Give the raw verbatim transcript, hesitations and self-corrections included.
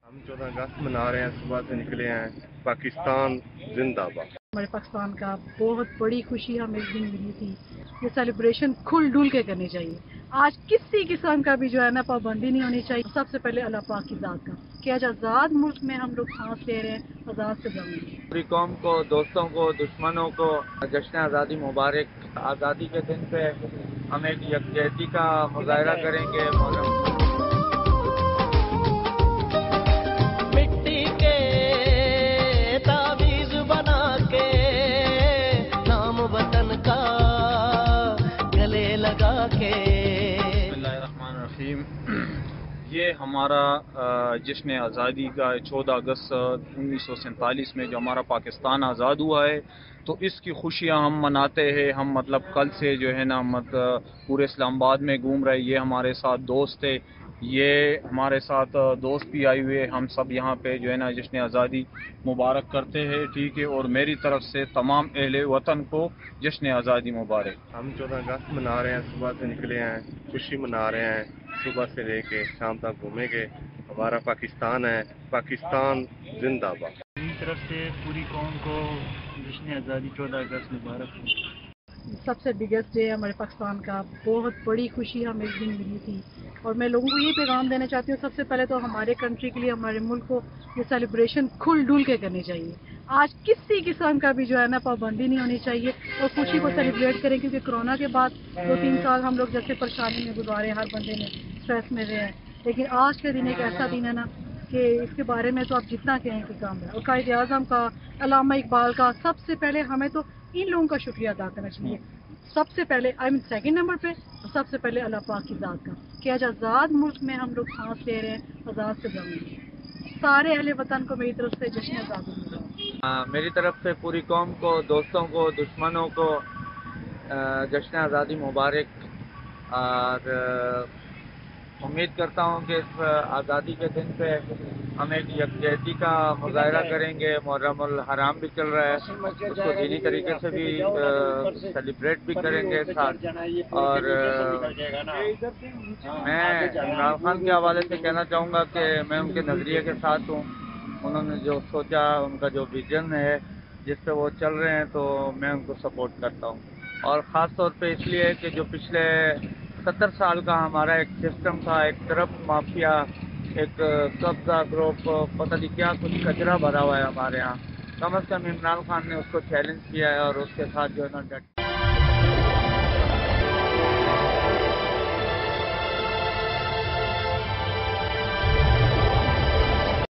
ہم چودہ اگست منا رہے ہیں، صبح سے نکلے ہیں۔ پاکستان زندہ باد۔ ہمارے پاکستان کا بہت بڑی خوشی ہمیں اس دن ملی تھی۔ یہ سیلیبریشن کھل ڈل کے کرنی چاہیے۔ آج کسی قسم کا بھی جو ہے نا پابندی نہیں ہونی چاہیے۔ سب سے پہلے اللہ پاک کی ذات کا کہ آج آزاد ملک میں ہم لوگ سانس لے رہے ہیں، آزاد سے جانے ہیں۔ پوری قوم کو، دوستوں کو، دشمنوں کو جشن آزادی مبارک۔ آزادی کے دن پہ ہم ایک یکجہتی کا مظاہرہ کریں گے۔ مٹی کے تعویذ بنا کے نام وطن کا گلے لگا کے۔ بسم اللہ الرحمن الرحیم۔ یہ ہمارا جشن آزادی کا چودہ اگست انیس سو سینتالیس میں جو ہمارا پاکستان آزاد ہوا ہے، تو اس کی خوشیاں ہم مناتے ہیں۔ ہم مطلب کل سے جو ہے نا مطلب پورے اسلام آباد میں گھوم رہے۔ یہ ہمارے ساتھ دوست تھے، یہ ہمارے ساتھ دوست بھی آئے ہوئے۔ ہم سب یہاں پہ جو ہے نا جشن آزادی مبارک کرتے ہیں، ٹھیک ہے۔ اور میری طرف سے تمام اہل وطن کو جشن آزادی مبارک۔ ہم چودہ اگست منا رہے ہیں، صبح سے نکلے ہیں، خوشی منا رہے ہیں۔ صبح سے لے کے شام تک گھومیں گے۔ ہمارا پاکستان ہے، پاکستان زندہ باد۔ میری طرف سے پوری قوم کو جشن آزادی چودہ اگست مبارک ہو۔ سب سے بگیسٹ ڈے ہمارے پاکستان کا، بہت بڑی خوشی ہمیں اس دن ملی تھی۔ اور میں لوگوں کو یہ پیغام دینا چاہتی ہوں، سب سے پہلے تو ہمارے کنٹری کے لیے، ہمارے ملک کو یہ سیلیبریشن کھل ڈل کے کرنی چاہیے۔ آج کسی قسم کا بھی جو ہے نا پابندی نہیں ہونی چاہیے اور خوشی کو سیلیبریٹ کریں، کیونکہ کرونا کے بعد دو تین سال ہم لوگ جیسے پریشانی میں گزارے، ہر بندے نے اسٹریس میں رہے ہیں، لیکن آج کا دن ایک ایسا دن ہے نا کہ اس کے بارے میں تو آپ جتنا کہیں کہ کام ہے۔ اور قائد اعظم کا، علامہ اقبال کا، سب سے پہلے ہمیں تو ان لوگوں کا شکریہ ادا کرنا چاہیے۔ سب سے پہلے آئی مین سیکنڈ نمبر پہ سب سے پہلے اللہ پاک کی ذات کا کہ آج آزاد ملک میں ہم لوگ سانس لے رہے ہیں، آزاد سے جانے ہیں۔ سارے اہل وطن کو میری طرف سے جشن آزادی مبارک۔ میری طرف سے پوری قوم کو، دوستوں کو، دشمنوں کو جشن آزادی مبارک۔ اور امید کرتا ہوں کہ اس آزادی کے دن پہ ہم ایک یکجہتی کا مظاہرہ کریں گے۔ محرم الحرام بھی چل رہا ہے، اس کو دینی طریقے سے بھی سیلیبریٹ بھی کریں گے ساتھ۔ اور میں عمران خان کے حوالے سے کہنا چاہوں گا کہ میں ان کے نظریے کے ساتھ ہوں۔ انہوں نے جو سوچا، ان کا جو ویژن ہے جس پہ وہ چل رہے ہیں، تو میں ان کو سپورٹ کرتا ہوں۔ اور خاص طور پہ اس لیے کہ جو پچھلے ستر سال کا ہمارا ایک سسٹم تھا، ایک طرف مافیا، ایک قبضہ گروپ، پتہ نہیں کیا کچھ کچرا بھرا ہوا ہے ہمارے ہاں، کم از کم عمران خان نے اس کو چیلنج کیا ہے اور اس کے ساتھ جو ہے نا